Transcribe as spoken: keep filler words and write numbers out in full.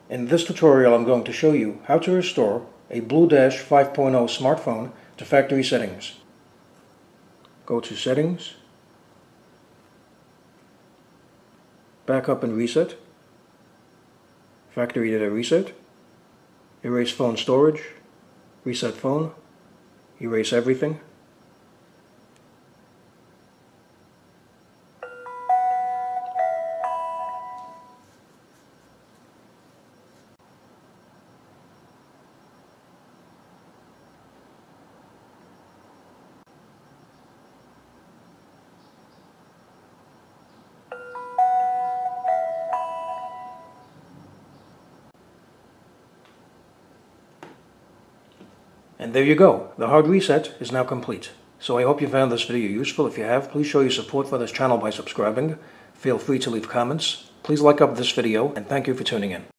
In this tutorial I'm going to show you how to restore a B L U Dash five point oh smartphone to factory settings. Go to Settings, Backup and Reset, Factory Data Reset, Erase Phone Storage, Reset Phone, Erase Everything, and there you go. The hard reset is now complete. So I hope you found this video useful. If you have, please show your support for this channel by subscribing. Feel free to leave comments. Please like up this video, and thank you for tuning in.